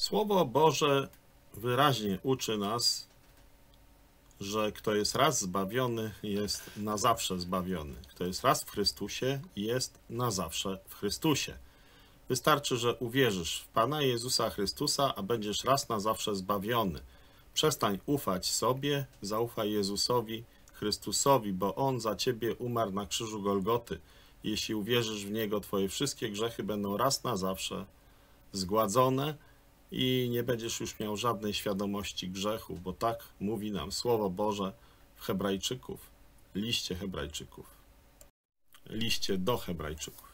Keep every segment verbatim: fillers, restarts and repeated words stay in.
Słowo Boże wyraźnie uczy nas, że kto jest raz zbawiony, jest na zawsze zbawiony. Kto jest raz w Chrystusie, jest na zawsze w Chrystusie. Wystarczy, że uwierzysz w Pana Jezusa Chrystusa, a będziesz raz na zawsze zbawiony. Przestań ufać sobie, zaufaj Jezusowi Chrystusowi, bo On za ciebie umarł na krzyżu Golgoty. Jeśli uwierzysz w Niego, twoje wszystkie grzechy będą raz na zawsze zgładzone i nie będziesz już miał żadnej świadomości grzechu, bo tak mówi nam Słowo Boże w Hebrajczyków, liście Hebrajczyków, liście do Hebrajczyków.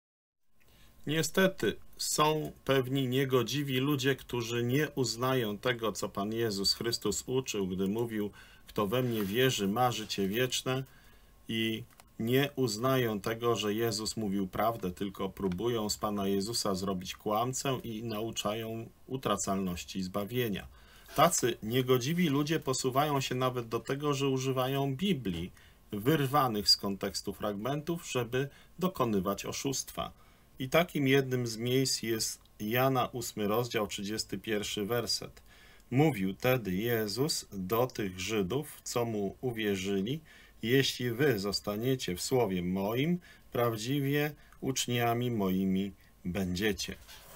Niestety są pewni niegodziwi ludzie, którzy nie uznają tego, co Pan Jezus Chrystus uczył, gdy mówił, kto we mnie wierzy, ma życie wieczne, i nie uznają tego, że Jezus mówił prawdę, tylko próbują z Pana Jezusa zrobić kłamcę i nauczają utracalności zbawienia. Tacy niegodziwi ludzie posuwają się nawet do tego, że używają Biblii, wyrwanych z kontekstu fragmentów, żeby dokonywać oszustwa. I takim jednym z miejsc jest Jana ósmy rozdział, trzydziesty pierwszy werset. Mówił tedy Jezus do tych Żydów, co mu uwierzyli: jeśli wy zostaniecie w słowie moim, prawdziwie uczniami moimi będziecie.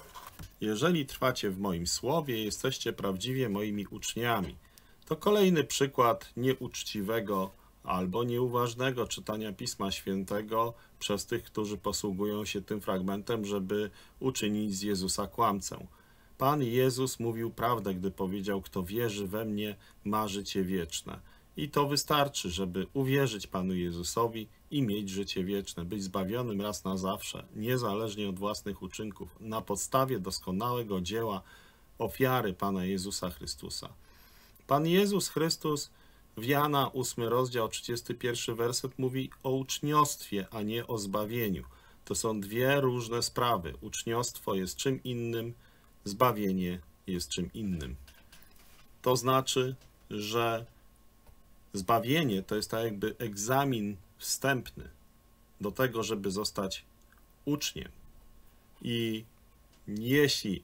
Jeżeli trwacie w moim słowie, jesteście prawdziwie moimi uczniami. To kolejny przykład nieuczciwego albo nieuważnego czytania Pisma Świętego przez tych, którzy posługują się tym fragmentem, żeby uczynić z Jezusa kłamcę. Pan Jezus mówił prawdę, gdy powiedział, kto wierzy we mnie, ma życie wieczne. I to wystarczy, żeby uwierzyć Panu Jezusowi i mieć życie wieczne, być zbawionym raz na zawsze, niezależnie od własnych uczynków, na podstawie doskonałego dzieła ofiary Pana Jezusa Chrystusa. Pan Jezus Chrystus w Jana ósmy rozdział, trzydziesty pierwszy werset mówi o uczniostwie, a nie o zbawieniu. To są dwie różne sprawy. Uczniostwo jest czym innym, zbawienie jest czym innym. To znaczy, że zbawienie to jest tak jakby egzamin wstępny do tego, żeby zostać uczniem. I jeśli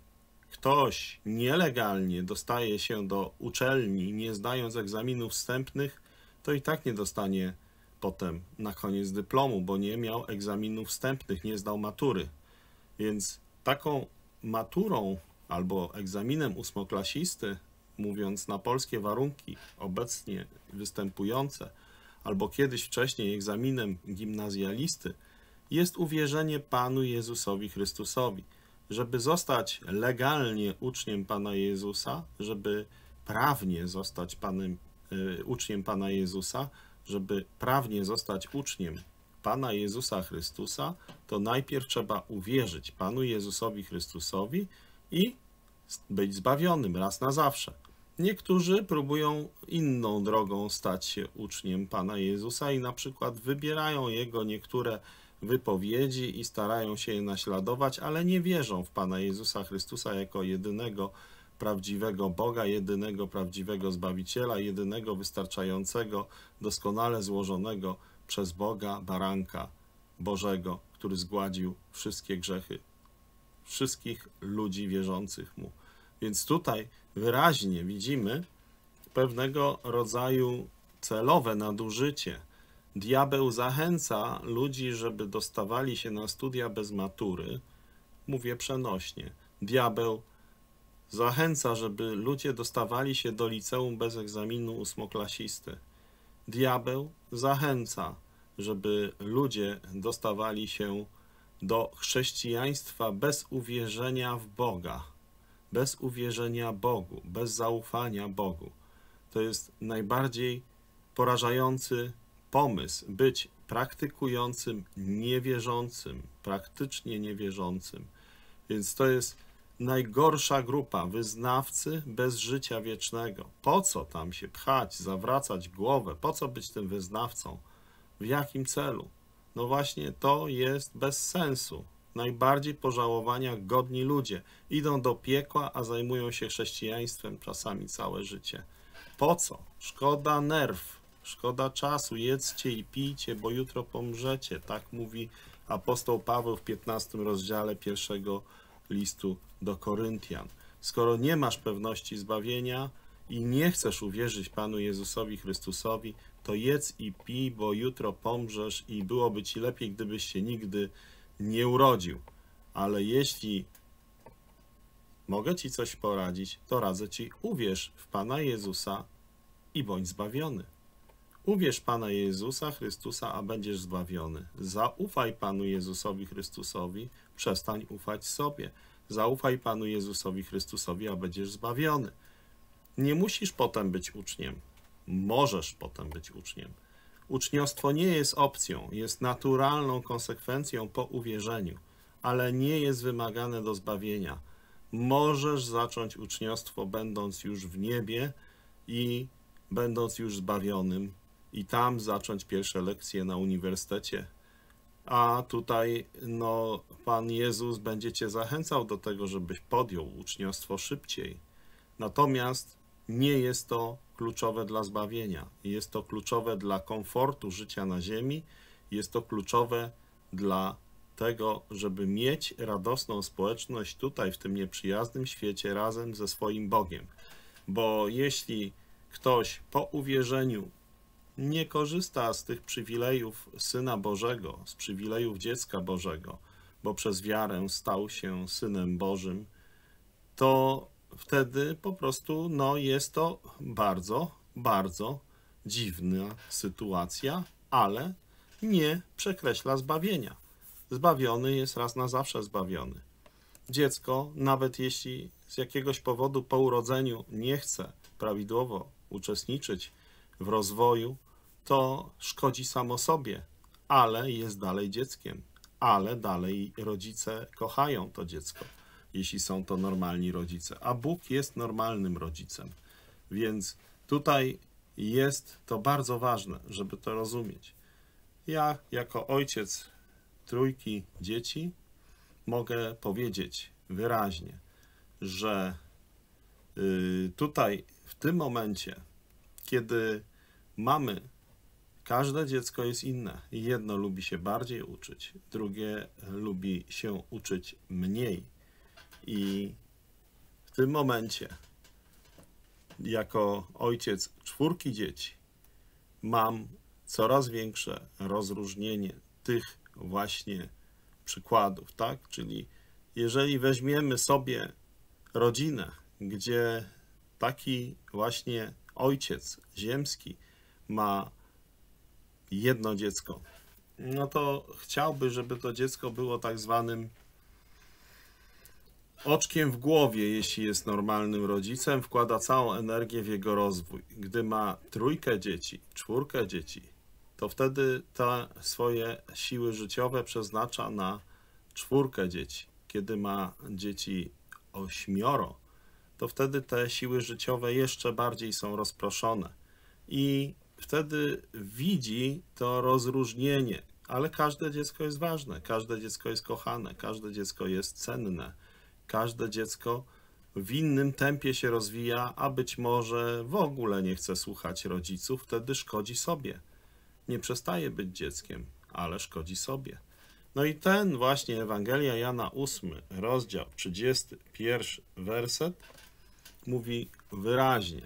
ktoś nielegalnie dostaje się do uczelni, nie zdając egzaminów wstępnych, to i tak nie dostanie potem na koniec dyplomu, bo nie miał egzaminów wstępnych, nie zdał matury. Więc taką maturą albo egzaminem ósmoklasisty, mówiąc na polskie warunki obecnie występujące, albo kiedyś wcześniej egzaminem gimnazjalisty, jest uwierzenie Panu Jezusowi Chrystusowi. Żeby zostać legalnie uczniem Pana Jezusa, żeby prawnie zostać panem, y, uczniem Pana Jezusa, żeby prawnie zostać uczniem Pana Jezusa Chrystusa, to najpierw trzeba uwierzyć Panu Jezusowi Chrystusowi i być zbawionym raz na zawsze. Niektórzy próbują inną drogą stać się uczniem Pana Jezusa i na przykład wybierają Jego niektóre wypowiedzi i starają się je naśladować, ale nie wierzą w Pana Jezusa Chrystusa jako jedynego prawdziwego Boga, jedynego prawdziwego Zbawiciela, jedynego wystarczającego, doskonale złożonego przez Boga baranka Bożego, który zgładził wszystkie grzechy wszystkich ludzi wierzących Mu. Więc tutaj wyraźnie widzimy pewnego rodzaju celowe nadużycie. Diabeł zachęca ludzi, żeby dostawali się na studia bez matury. Mówię przenośnie. Diabeł zachęca, żeby ludzie dostawali się do liceum bez egzaminu ósmoklasisty. Diabeł zachęca, żeby ludzie dostawali się do chrześcijaństwa bez uwierzenia w Boga, bez uwierzenia Bogu, bez zaufania Bogu. To jest najbardziej porażający pomysł, być praktykującym niewierzącym, praktycznie niewierzącym. Więc to jest najgorsza grupa, wyznawcy bez życia wiecznego. Po co tam się pchać, zawracać głowę? Po co być tym wyznawcą? W jakim celu? No właśnie to jest bez sensu. Najbardziej pożałowania godni ludzie. Idą do piekła, a zajmują się chrześcijaństwem czasami całe życie. Po co? Szkoda nerw, szkoda czasu, jedzcie i pijcie, bo jutro pomrzecie. Tak mówi apostoł Paweł w piętnastym rozdziale pierwszego listu do Koryntian. skoro nie masz pewności zbawienia i nie chcesz uwierzyć Panu Jezusowi Chrystusowi, to jedz i pij, bo jutro pomrzesz i byłoby ci lepiej, gdybyś się nigdy nie urodził. Ale jeśli mogę ci coś poradzić, to radzę ci, uwierz w Pana Jezusa i bądź zbawiony. Uwierz Pana Jezusa Chrystusa, a będziesz zbawiony. Zaufaj Panu Jezusowi Chrystusowi, przestań ufać sobie. Zaufaj Panu Jezusowi Chrystusowi, a będziesz zbawiony. Nie musisz potem być uczniem. Możesz potem być uczniem. Uczniostwo nie jest opcją, jest naturalną konsekwencją po uwierzeniu, ale nie jest wymagane do zbawienia. Możesz zacząć uczniostwo, będąc już w niebie i będąc już zbawionym, i tam zacząć pierwsze lekcje na uniwersytecie. A tutaj no, Pan Jezus będzie cię zachęcał do tego, żebyś podjął uczniostwo szybciej. Natomiast nie jest to kluczowe dla zbawienia. Jest to kluczowe dla komfortu życia na ziemi. Jest to kluczowe dla tego, żeby mieć radosną społeczność tutaj, w tym nieprzyjaznym świecie, razem ze swoim Bogiem. Bo jeśli ktoś po uwierzeniu nie korzysta z tych przywilejów Syna Bożego, z przywilejów dziecka Bożego, bo przez wiarę stał się Synem Bożym, to wtedy po prostu no, jest to bardzo, bardzo dziwna sytuacja, ale nie przekreśla zbawienia. Zbawiony jest raz na zawsze zbawiony. Dziecko, nawet jeśli z jakiegoś powodu po urodzeniu nie chce prawidłowo uczestniczyć w rozwoju, to szkodzi samo sobie, ale jest dalej dzieckiem, ale dalej rodzice kochają to dziecko, jeśli są to normalni rodzice, a Bóg jest normalnym rodzicem, więc tutaj jest to bardzo ważne, żeby to rozumieć. Ja jako ojciec trójki dzieci mogę powiedzieć wyraźnie, że tutaj w tym momencie, kiedy mamy, każde dziecko jest inne. Jedno lubi się bardziej uczyć, drugie lubi się uczyć mniej. I w tym momencie, jako ojciec czwórki dzieci, mam coraz większe rozróżnienie tych właśnie przykładów, tak? Czyli jeżeli weźmiemy sobie rodzinę, gdzie taki właśnie ojciec ziemski ma jedno dziecko, no to chciałby, żeby to dziecko było tak zwanym oczkiem w głowie, jeśli jest normalnym rodzicem, wkłada całą energię w jego rozwój. Gdy ma trójkę dzieci, czwórkę dzieci, to wtedy te swoje siły życiowe przeznacza na czwórkę dzieci. Kiedy ma dzieci ośmioro, to wtedy te siły życiowe jeszcze bardziej są rozproszone. I wtedy widzi to rozróżnienie, ale każde dziecko jest ważne, każde dziecko jest kochane, każde dziecko jest cenne, każde dziecko w innym tempie się rozwija, a być może w ogóle nie chce słuchać rodziców, wtedy szkodzi sobie. Nie przestaje być dzieckiem, ale szkodzi sobie. No i ten właśnie Ewangelia Jana ósmy, rozdział trzydziesty pierwszy werset mówi wyraźnie,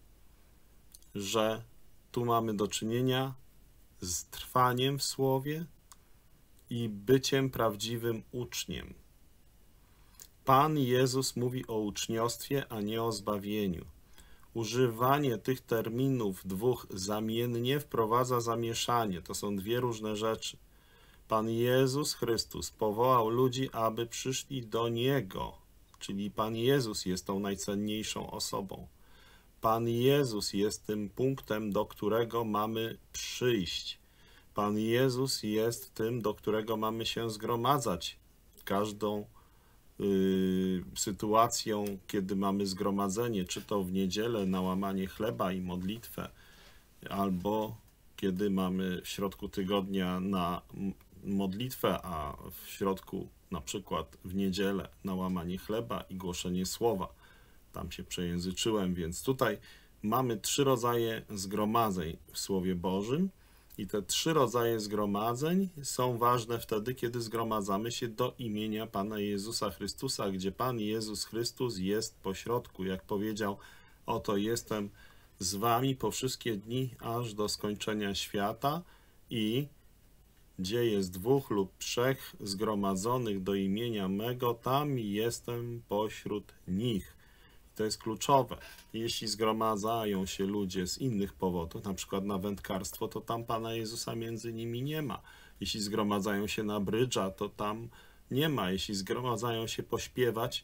że tu mamy do czynienia z trwaniem w słowie i byciem prawdziwym uczniem. Pan Jezus mówi o uczniostwie, a nie o zbawieniu. Używanie tych terminów dwóch zamiennie wprowadza zamieszanie. To są dwie różne rzeczy. Pan Jezus Chrystus powołał ludzi, aby przyszli do Niego, czyli Pan Jezus jest tą najcenniejszą osobą. Pan Jezus jest tym punktem, do którego mamy przyjść. Pan Jezus jest tym, do którego mamy się zgromadzać. Każdą y, sytuacją, kiedy mamy zgromadzenie, czy to w niedzielę na łamanie chleba i modlitwę, albo kiedy mamy w środku tygodnia na modlitwę, a w środku na przykład w niedzielę na łamanie chleba i głoszenie słowa. Tam się przejęzyczyłem, więc tutaj mamy trzy rodzaje zgromadzeń w Słowie Bożym I te trzy rodzaje zgromadzeń są ważne wtedy, kiedy zgromadzamy się do imienia Pana Jezusa Chrystusa, gdzie Pan Jezus Chrystus jest pośrodku. Jak powiedział, oto jestem z wami po wszystkie dni, aż do skończenia świata, i gdzie jest dwóch lub trzech zgromadzonych do imienia mego, tam jestem pośród nich. To jest kluczowe. Jeśli zgromadzają się ludzie z innych powodów, na przykład na wędkarstwo, to tam Pana Jezusa między nimi nie ma. Jeśli zgromadzają się na brydża, to tam nie ma. Jeśli zgromadzają się pośpiewać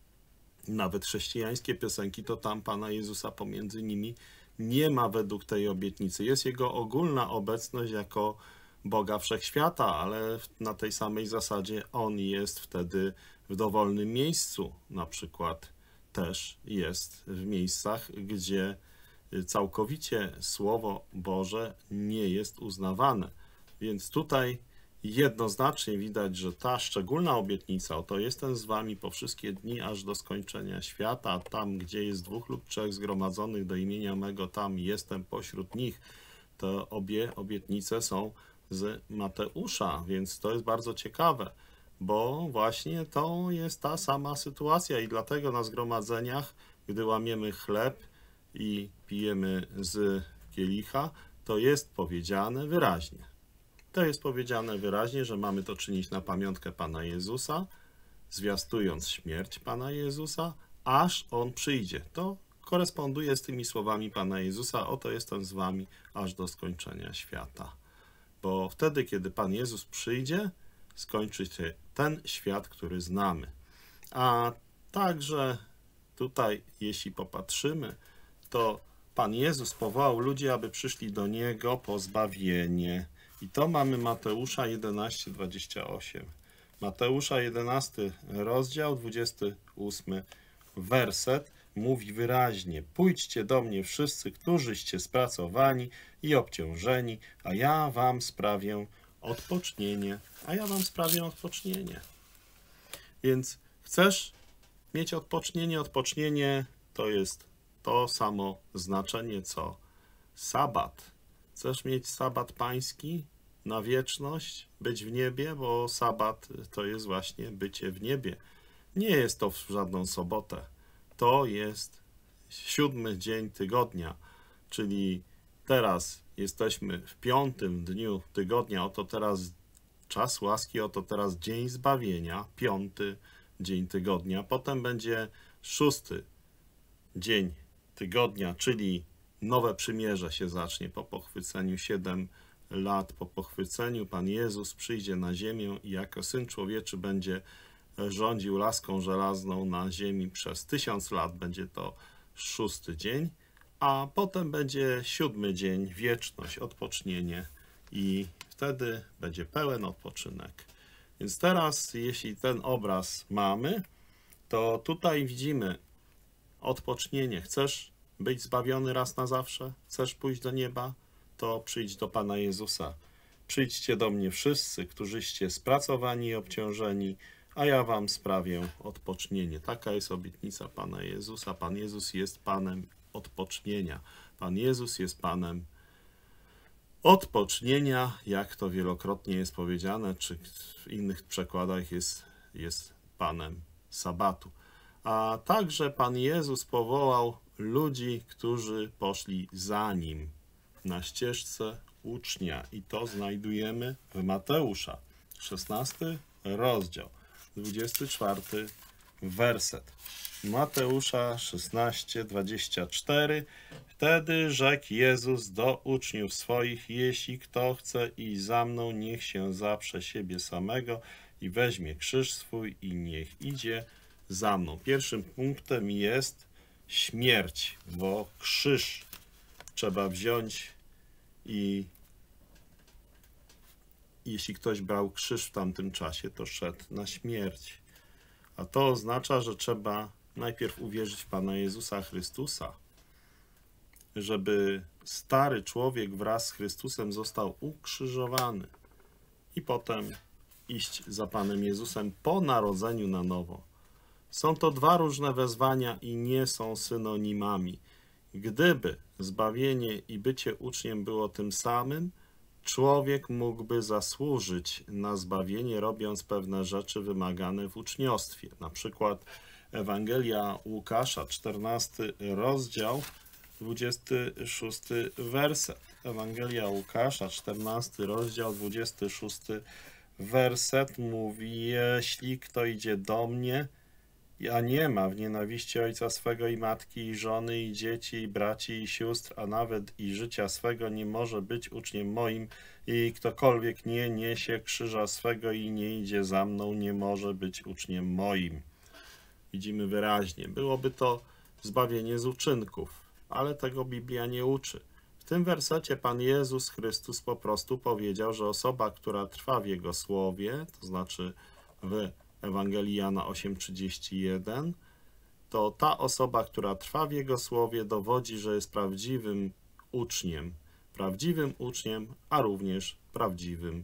nawet chrześcijańskie piosenki, to tam Pana Jezusa pomiędzy nimi nie ma według tej obietnicy. Jest Jego ogólna obecność jako Boga Wszechświata, ale na tej samej zasadzie On jest wtedy w dowolnym miejscu, na przykład też jest w miejscach, gdzie całkowicie Słowo Boże nie jest uznawane. Więc tutaj jednoznacznie widać, że ta szczególna obietnica, oto jestem z wami po wszystkie dni, aż do skończenia świata, tam, gdzie jest dwóch lub trzech zgromadzonych do imienia mego, tam jestem pośród nich. Te obie obietnice są z Mateusza, więc to jest bardzo ciekawe, bo właśnie to jest ta sama sytuacja i dlatego na zgromadzeniach, gdy łamiemy chleb i pijemy z kielicha, to jest powiedziane wyraźnie. To jest powiedziane wyraźnie, że mamy to czynić na pamiątkę Pana Jezusa, zwiastując śmierć Pana Jezusa, aż On przyjdzie. To koresponduje z tymi słowami Pana Jezusa, oto jestem z wami aż do skończenia świata. Bo wtedy, kiedy Pan Jezus przyjdzie, skończy się ten świat, który znamy. A także tutaj, jeśli popatrzymy, to Pan Jezus powołał ludzi, aby przyszli do Niego po zbawienie. I to mamy Mateusza jedenaście, dwadzieścia osiem. Mateusza jedenasty rozdział, dwudziesty ósmy werset mówi wyraźnie: pójdźcie do mnie wszyscy, którzyście spracowani i obciążeni, a ja wam sprawię odpocznienie. A ja wam sprawię odpocznienie. Więc chcesz mieć odpocznienie? Odpocznienie to jest to samo znaczenie, co sabat. Chcesz mieć sabat pański na wieczność, być w niebie, bo sabat to jest właśnie bycie w niebie. Nie jest to w żadną sobotę. To jest siódmy dzień tygodnia, czyli teraz jesteśmy w piątym dniu tygodnia, oto teraz czas łaski, oto teraz dzień zbawienia, piąty dzień tygodnia. Potem będzie szósty dzień tygodnia, czyli nowe przymierze się zacznie po pochwyceniu, siedem lat po pochwyceniu. Pan Jezus przyjdzie na ziemię i jako Syn Człowieczy będzie rządził laską żelazną na ziemi przez tysiąc lat. Będzie to szósty dzień, a potem będzie siódmy dzień, wieczność, odpocznienie i wtedy będzie pełen odpoczynek. Więc teraz, jeśli ten obraz mamy, to tutaj widzimy odpocznienie. Chcesz być zbawiony raz na zawsze? Chcesz pójść do nieba? To przyjdź do Pana Jezusa. Przyjdźcie do mnie wszyscy, którzyście spracowani i obciążeni, a ja wam sprawię odpocznienie. Taka jest obietnica Pana Jezusa. Pan Jezus jest Panem odpocznienia. Pan Jezus jest Panem odpocznienia, jak to wielokrotnie jest powiedziane, czy w innych przekładach jest, jest Panem sabatu. A także Pan Jezus powołał ludzi, którzy poszli za Nim na ścieżce ucznia. I to znajdujemy w Mateusza, szesnasty rozdział, dwudziesty czwarty werset. Mateusza szesnaście, dwadzieścia cztery. Wtedy rzekł Jezus do uczniów swoich: jeśli kto chce iść za mną, niech się zaprze siebie samego i weźmie krzyż swój i niech idzie za mną. Pierwszym punktem jest śmierć, bo krzyż trzeba wziąć i jeśli ktoś brał krzyż w tamtym czasie, to szedł na śmierć. A to oznacza, że trzeba najpierw uwierzyć w Pana Jezusa Chrystusa, żeby stary człowiek wraz z Chrystusem został ukrzyżowany i potem iść za Panem Jezusem po narodzeniu na nowo. Są to dwa różne wezwania i nie są synonimami. Gdyby zbawienie i bycie uczniem było tym samym, człowiek mógłby zasłużyć na zbawienie, robiąc pewne rzeczy wymagane w uczniostwie. Na przykład Ewangelia Łukasza, czternasty rozdział, dwudziesty szósty werset. Ewangelia Łukasza, czternasty rozdział, dwudziesty szósty werset mówi: jeśli kto idzie do mnie, a nie ma w nienawiści ojca swego i matki, i żony, i dzieci, i braci, i sióstr, a nawet i życia swego, nie może być uczniem moim. I ktokolwiek nie niesie krzyża swego i nie idzie za mną, nie może być uczniem moim. Widzimy wyraźnie, byłoby to zbawienie z uczynków, ale tego Biblia nie uczy. W tym wersecie Pan Jezus Chrystus po prostu powiedział, że osoba, która trwa w Jego słowie, to znaczy w Ewangelii Jana osiem trzydzieści jeden, to ta osoba, która trwa w Jego słowie, dowodzi, że jest prawdziwym uczniem. Prawdziwym uczniem, a również prawdziwym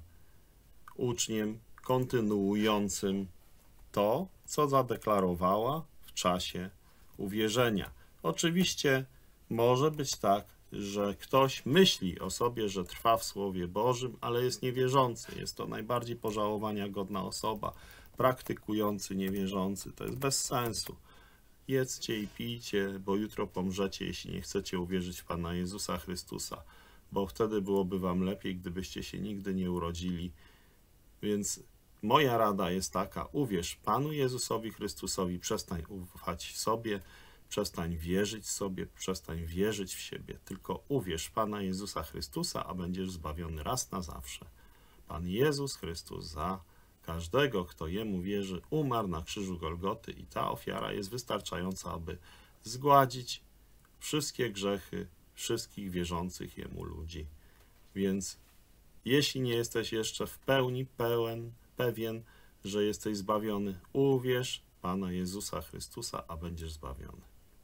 uczniem kontynuującym to, co zadeklarowała w czasie uwierzenia. Oczywiście może być tak, że ktoś myśli o sobie, że trwa w Słowie Bożym, ale jest niewierzący. Jest to najbardziej pożałowania godna osoba. Praktykujący niewierzący. To jest bez sensu. Jedzcie i pijcie, bo jutro pomrzecie, jeśli nie chcecie uwierzyć w Pana Jezusa Chrystusa, bo wtedy byłoby wam lepiej, gdybyście się nigdy nie urodzili. Więc moja rada jest taka: uwierz Panu Jezusowi Chrystusowi, przestań ufać sobie, przestań wierzyć sobie, przestań wierzyć w siebie, tylko uwierz w Pana Jezusa Chrystusa, a będziesz zbawiony raz na zawsze. Pan Jezus Chrystus za każdego, kto Jemu wierzy, umarł na krzyżu Golgoty i ta ofiara jest wystarczająca, aby zgładzić wszystkie grzechy wszystkich wierzących Jemu ludzi. Więc jeśli nie jesteś jeszcze w pełni pełen, pewien, że jesteś zbawiony, uwierz Pana Jezusa Chrystusa, a będziesz zbawiony.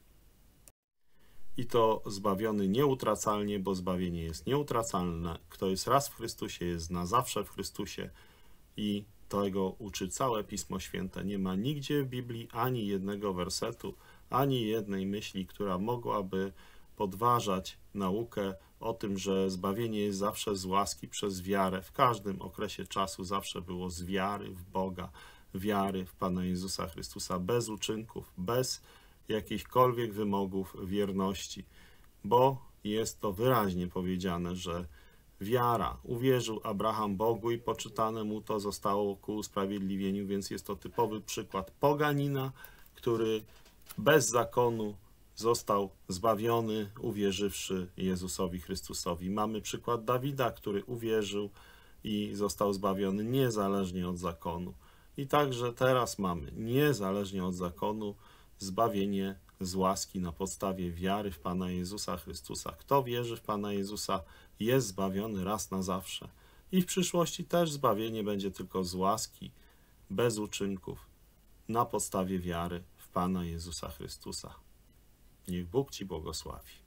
I to zbawiony nieutracalnie, bo zbawienie jest nieutracalne. Kto jest raz w Chrystusie, jest na zawsze w Chrystusie i tego uczy całe Pismo Święte. Nie ma nigdzie w Biblii ani jednego wersetu, ani jednej myśli, która mogłaby podważać naukę o tym, że zbawienie jest zawsze z łaski przez wiarę. W każdym okresie czasu zawsze było z wiary w Boga, wiary w Pana Jezusa Chrystusa, bez uczynków, bez jakichkolwiek wymogów wierności, bo jest to wyraźnie powiedziane, że wiara, uwierzył Abraham Bogu i poczytane mu to zostało ku usprawiedliwieniu, więc jest to typowy przykład poganina, który bez zakonu został zbawiony, uwierzywszy Jezusowi Chrystusowi. Mamy przykład Dawida, który uwierzył i został zbawiony niezależnie od zakonu. I także teraz mamy, niezależnie od zakonu, zbawienie z łaski na podstawie wiary w Pana Jezusa Chrystusa. Kto wierzy w Pana Jezusa, jest zbawiony raz na zawsze. I w przyszłości też zbawienie będzie tylko z łaski, bez uczynków, na podstawie wiary w Pana Jezusa Chrystusa. Niech Bóg Ci błogosławi.